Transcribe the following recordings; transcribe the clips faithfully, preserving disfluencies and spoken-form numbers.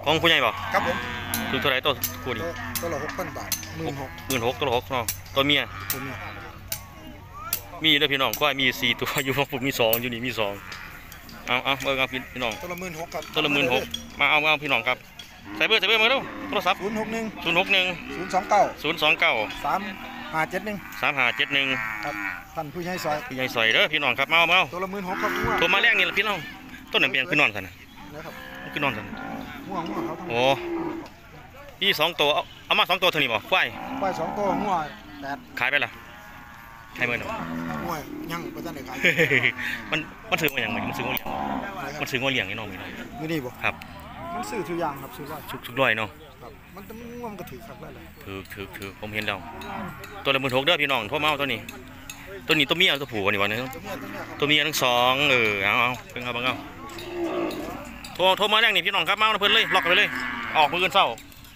ของผู้ใหญ่บ่ครับผมถึงเท่าไหร่ตัวคู่นี้ตัวละหกพันบาทหมื่นหกหมื่นหกตัวละหกเนาะตัวเมียตัวเมียมีด้วยพี่น้องก็มีสี่ตัวอยู่ฝั่งผมมีสองอยู่นี่มีสองเอาเอาเบอร์เอาพี่น้องตัวละหมื่นหกครับตัวละหมื่นหกมาเอาเอาพี่น้องครับใส่เบอร์ใส่เบอร์มาดูโทรศัพท์ศูนย์หกหนึ่งศูนย์หกหนึ่งศูนย์สองเก้าศูนย์สองเก้าสามห้าเจ็ดหนึ่งสามห้าเจ็ดหนึ่งครับท่านผู้ใหญ่ซอยผู้ใหญ่ซอยเด้อพี่น้องครับมาเอามาเอาตัวละหมื่นหกครับตัวมาแรกนี่แหละพี่น้องต้นหนึ่งเปียงคือนอนสันนะครับคือนอนสันง่วงง่วงเขาทั้งโอ้พี่สองตัวเอาเอามาสองตัวเท่านี้บ่ควายควายสองตัวง่วงแปดขายไปละขายเมื่อไหร่ง่วงยังไปตั้งแต่ขายมันมันซื้อมาอย่างไรมันซื้อมาเลี้ยงมันซื้อมาเลี้ยงไอ้น้องมีน้อยไม่ดีบ่ครับมันซื้อทุกอย่างครับซื้อร้อยทุกทุกร้อยเนาะมันจะง่วงก็ถือครับแล้วถือถือถือผมเห็นแล้วตัวละหมื่นหกเด้อพี่น้องโทรมาเอาตัวนี้ตัวนี้ตัวเมียตัวผู้นี่วันนี้ตัวเมียทั้งสองเออเอาเอาเพิ่งเอาบังเอาโทรโทรมาแรกนี่พี่น้องครับมาเพิ่นเลยล็อกไปเลยออกมือเงินเศร้า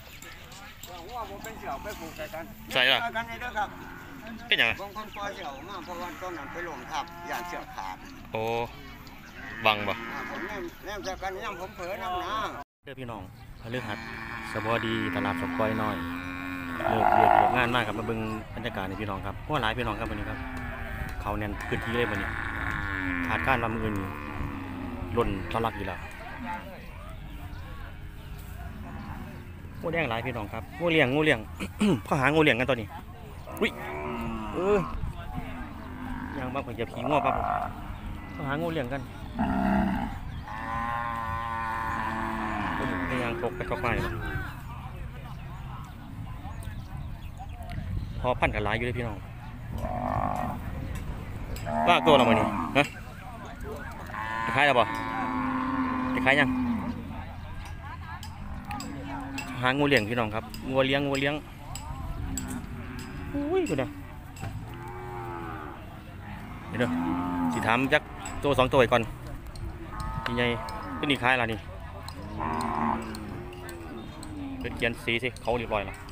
ใช่ละเป็นยังไงบางคนปล่อยเสี่ยวมากเพราะวันต้นนั้นไปหลงทับอย่างเสี่ยวขาดโอ้บังบ่ผมแนมแนมจากกันย่ำผมเผลอน้ำหนาเด้อพี่น้องพฤหัสสวัสดีตลาดสดก้อยน้อยเลิกเรียกเลิกงานมากครับมาเบิ่งบรรยากาศในพี่น้องครับเพราะหลายพี่น้องครับวันนี้ครับเขาแน่นพื้นที่เลยวันนี้ขาดการลำอื่นล้นทะลักอยู่แล้วงูแดงหลายพี่น้องครับงูเลี้ยงงูเลี้ยง เขาหางูเลี้ยงกันตอนนี้อุ้ยเออย่างบ้าผมจะผีง้อปั๊บเขาหางูเลี้ยงกันพยายามตกไปเข้าไปพอพันกับหลายอยู่เลยพี่น้องว่าตัวเรามานี่ฮะจะขายแล้วป่ะจะขายยังหางูเลี้ยงพี่น้องครับงูเลี้ยงงูเลี้ยงอุ้ยกูนะเดี๋ยวสิถามจักตัวสองตัวก่อนยังไงก็นี่ขายอะไรนี่เป็นเกียนสีสิเขาเรียบร้อยแล้ว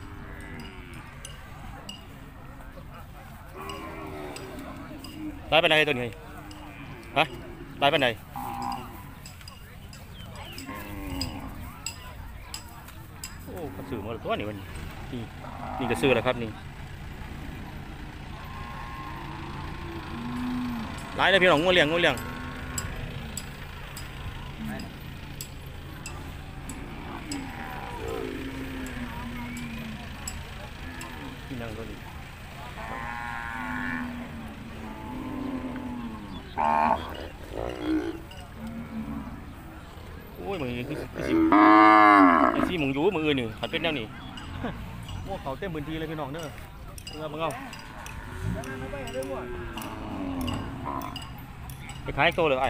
ได้ไปไหนตัวนี้ฮะได้ไปไหนโอ้กระสือมาตัวนี้วันนี้นี่นี่กระสือแล้วครับนี่หลายเลยพี่น้องงูเลี้ยงงูเลี้ยงที่นั่งตัวนี้โอ้ยมือคือคือสิไอ้สิมึงอยู่มือนี่ขัดเป็นแนวนี่พวกเขาเต็มพื้นที่เลยพี่น้องเด้อเงาเงาไปขายโตเลยไอ้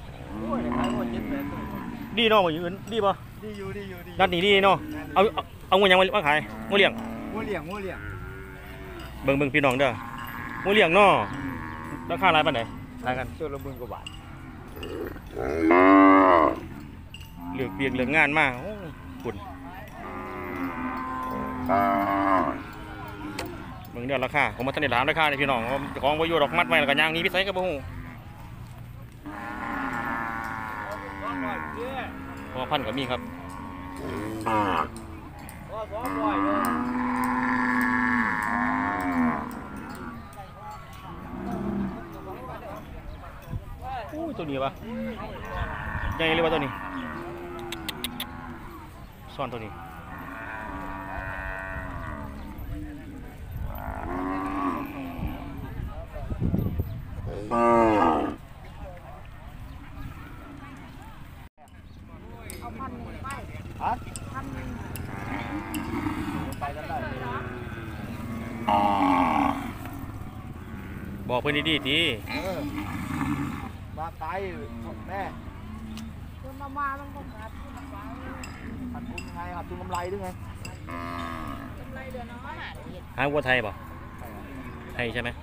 ดีเนาะมืออื่นดีป่ะดีอยู่ดีอยู่ดีนัดนี้ดีเนาะเอาเอางูยังมาขายงูเลี้ยงงูเลี้ยงงูเลี้ยงเบิ่งเบิ่งพี่น้องเด้องูเลี้ยงเนาะราคาอะไรปานใดขายกันตัวละหมื่นกว่าบาทเหลือกเบียงเหลืองงานมากโอ้คุณเบิ่งเดี๋ยวราคาผมมาทันได้ร้านราคาเลยพี่น้องของวายุดอกมัดไว้แล้วก็ยางนี้พี่ใส่กระบุงพอพันกับมีครับอู้ตัวนี้ปะใหญ่เลยว่าตัวนี้ซ่อนตัวนี้บอกเพื่อนดีๆทีมาตายแม่มามาต้องต้องขาดทุนขาดทุนไงขาดทุนกำไรด้วยไงกำไรเดือนน้อยหาวัวไทยป่ะไทยใช่ไหม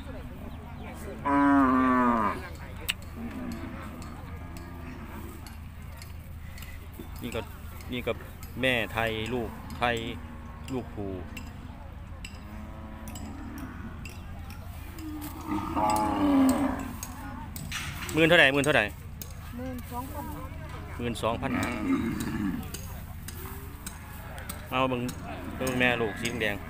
นี่ก็นี่กับแม่ไทยลูกไทยลูกผูหมื่นเท่าไหร่หมื่นเท่าไหร่หมื่นสองพันหมื่นสองพันเอาเบิ่งเบิ่งแม่ลูกสีแดง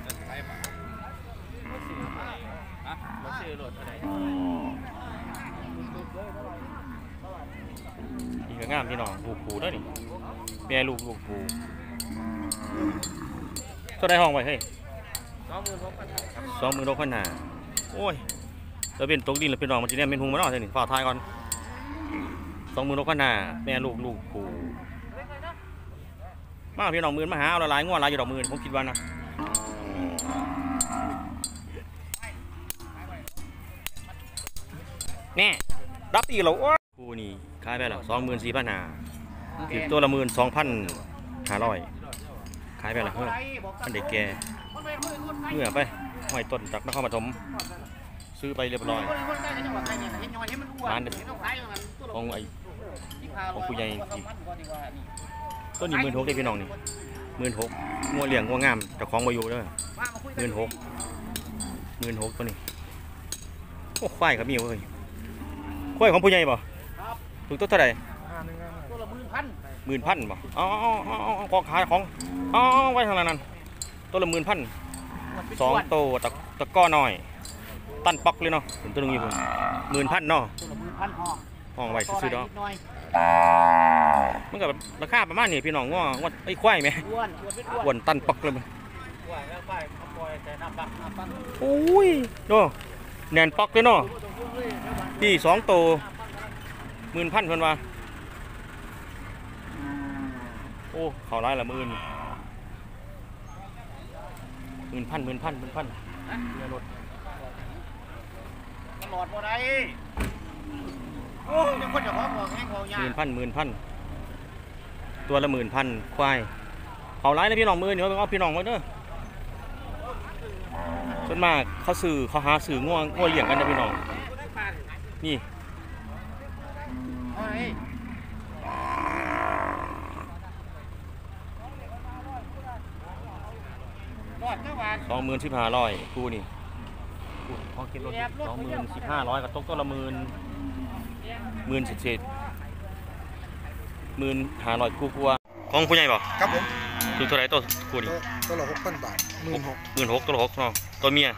นี่ก็งามพี่น้องลูกผูเด้อนี่แม่ลูกลูกผูเท่าใดห้องไว้เฮ้ยสองหมื่นหกพันห้าโอ้ยแล้วเป็นตกดินแล้วเป็นน้องมันจะเนี่ยเป็นหุงมาเนาะเท่านี้ฝ่าทายก่อนสองหมื่นหกพันห้าแม่ลูกลูกผูมาพี่น้องหมื่นมาหาเอาละลายงวดลายอยู่ดอกหมื่นผมคิดว่านะแน่รับตีเราผูนี่ขายไปแล้วสองหมื่นสี่พันห้าติดตัวละหมื่นสองพันห้าร้อยขายไปแล้วเฮ้ยมันเด็กแก่เมื่อไปห้อยต้นจากนครปฐมซื้อไปเรียบร้อยร้านเด็ดของไอ้ของผู้ใหญ่ต้นนี้หมื่นหกได้พี่น้องนี่หมื่นหกงัวเหลี่ยงงัวงามแต่ของมาอยู่เด้อหมื่นหกหมื่นหกตัวนี้โอ้ควายครับมีเว้ยควายของผู้ใหญ่ป่ะถูกตัวเท่าไหร่ตัวละหมื่นพันหมื่นพันป่ะอ๋ออ๋ออ๋อของขายของอ๋อไว้ทางนั้นตัวละหมื่นพันสองโตตะตะก้อหน่อยตั้นปักเลยเนาะถึงตัวนึงอยู่หมื่นพันเนาะห้องไว้ซื้อๆเนาะมันกับราคาประมาณนี้พี่น้องง้อง้อไอ้ควายไหมอ้วนตั้นปักเลยมั้ยโอ้ยโน่แน่นปักเลยเนาะพี่สองโตหมื่นพันเพิ่นว่าโอ้เขาไล่ละหมื่นหมื่นพันหมื่นพันหมื่นพันเรือรถหลอดบ่ได้โอ้ยังคนจะพอบอกแห้งของยาหมื่นพันหมื่นพันตัวละหมื่นพันควายเขาไล่นะพี่น้องมือเดี๋ยวเอาพี่น้องมาเด้อส่วนมากเขาสื่อเขาหาสื่อง่วงง่วงเลี้ยงกันนะพี่น้องนี่สองหมื่นสิบห้าร้อยคู่นี่ของกินรถสองหมื่นสิบห้าร้อยกับตกตัวละหมื่นหมื่นเศษหมื่นห้าร้อยคู่กลัวของผู้ใหญ่บ่ครับผมคือตัวไหนตัวคู่นี่ตัวละหกพันบาทหมื่นหกหมื่นหกตัวละหกเนาะตัวเมีย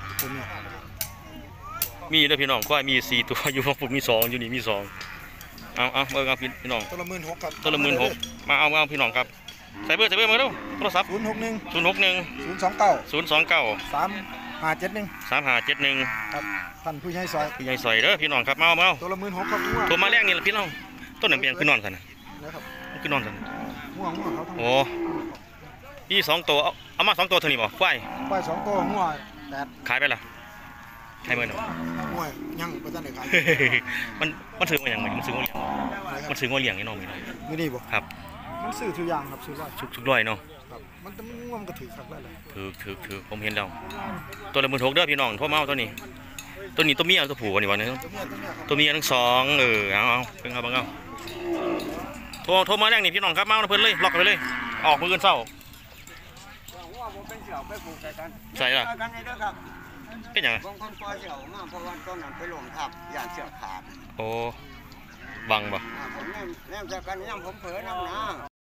มีด้วยพี่น้องก็มีสี่ตัวอยู่ของผมมีสองอยู่นี่มีสองเอาเอาเบอร์เอาพี่น้องตัวละหมื่นหกครับตัวละหมื่นหกมาเอาเอาพี่น้องครับใส่เบอร์ใส่เบอร์มาดูโทรศัพท์ศูนย์หกหนึ่งศูนย์หกหนึ่งศูนย์สองเก้าศูนย์สองเก้าสามห้าเจ็ดหนึ่งสามห้าเจ็ดหนึ่งครับท่านผู้ใหญ่ซอยผู้ใหญ่ซอยเด้อพี่น้องครับมาเอามาเอาตัวละหมื่นหกครับตัวมาแรกนี่แหละพี่น้องต้นหนึ่งเปลี่ยนคือนอนกันนะครับคือนอนกันง่วงง่วงเขาทั้งโอ้พี่สองตัวเอาเอามาสองตัวเท่านี้บ่ควายควายสองตัวง่วงแปดขายไปละขายเมื่อไหร่ง่วงยังไปตั้งไหนขายมันมันซื้อมาอย่างไรมันซื้อมาเลี้ยงมันซื้อมาเลี้ยงไอ้น้องมีมีนี่บ่ครับมันซื้อทุกอย่างครับซื้อร้อยทุกทุกร้อยเนาะมันจะง่วงก็ถือครับแล้วถือถือถือผมเห็นแล้วตัวละหมื่นหกเด้อพี่น้องโทรมาเอาตัวนี้ตัวนี้ตัวเมียตัวผู้กันนี่วันนี้ตัวเมียทั้งสองเออเอาเอาเพิ่งเอาบังเอาโทรโทรมาแรกนี่พี่น้องครับมาเพิ่นเลยล็อกไปเลยออกมือเงินเศร้าใช่ละเป็นยังไงบางคนปล่อยเสี่ยวมาเพราะว่าต้นนั้นไปหลงทับอย่างเชือกขาดโอ้บังบ่ผมเนี่ยแนมจากกันย่ำผมเผลอน้ำนะ